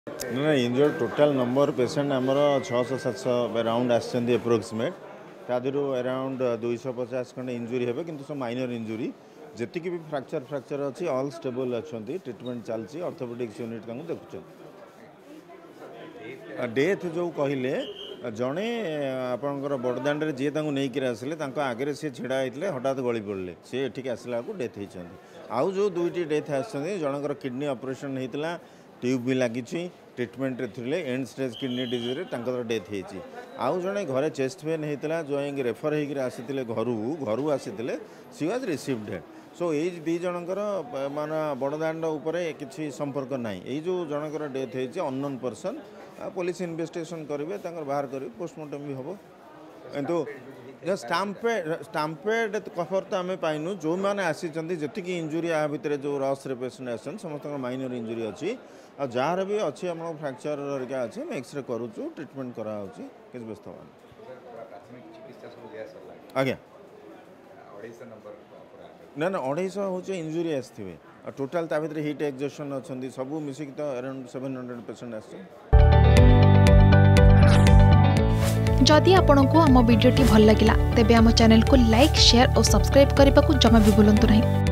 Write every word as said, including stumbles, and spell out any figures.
ना injured total number patient आमर छः सात अराउंड आसछन्ती एप्रोक्सीमेट तादर अराउंड दुईश पचास खंडे इंजुरी है कि सब माइनर इंजुरी जी भी फ्रैक्चर फ्रैक्चर अच्छी ऑल स्टेबल अच्छा ट्रिटमेंट चलती ऑर्थोपेडिक्स यूनिट देखुं डेथ जो कहले जड़े आपंकर बड़दाण्ड जी नहीं आसिले आगे सी ढड़ा होते हठात गली पड़े सी एठिक आसला डेथ होती आउ जो दुईटी डेथ आसछन्ती जनकर किडनी ऑपरेशन होता ट्यूब भी लगी ट्रिटमेंट थे end stage kidney disease death होती आउ जड़े घरे चेस्ट पेन होता जो रेफर होकर आसी घर घर आसी she was received dead so ये दी जनकर मान बड़दाण्ड किसी संपर्क ना ये जो जनकर डेथ होती अननोन पर्सन पुलिस इन्वेस्टिगेशन करेंगे बाहर कर पोस्टमार्टम भी हम किंतु स्टाम्पेड स्टाम्पेड खबर तो आम पाइनु जो मैंने आसी जी इंजुरी या भितर जो रस पेसेंट आसन समस्त माइनर इंजुरी अच्छी आ जार भी अच्छी आम फ्रैक्चर हरिका अच्छे एक्सरे करुचु ट्रिटमेंट कराऊँ किसी व्यस्त आज्ञा ना ना अढ़ाईश हूँ इंजुरी आसवे टोटाल ता भर हिट एक्जशन अच्छा सब मिसिक तो अराउंड सेवेन हंड्रेड पेसेंट आस जदि आपंक आम भिडी भल लगा तेब आम चैनल को लाइक शेयर और सब्सक्राइब करने को जमा भी भूलु नहीं।